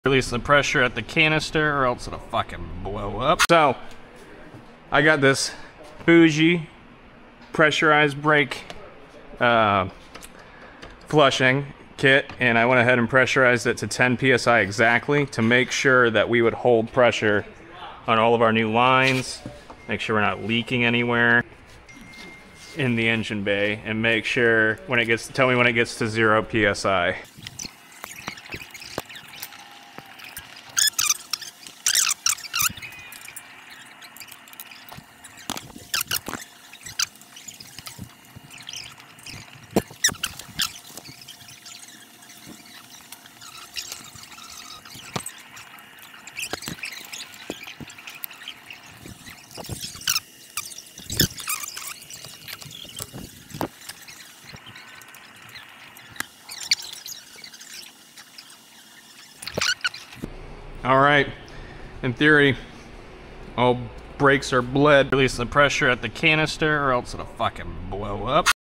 Release the pressure at the canister or else it'll fucking blow up. So I got this bougie pressurized brake flushing kit, and I went ahead and pressurized it to 10 psi exactly to make sure that we would hold pressure on all of our new lines, make sure we're not leaking anywhere in the engine bay, and make sure when it gets, tell me when it gets to 0 psi. All right, in theory, all brakes are bled. Release the pressure at the canister or else it'll fucking blow up.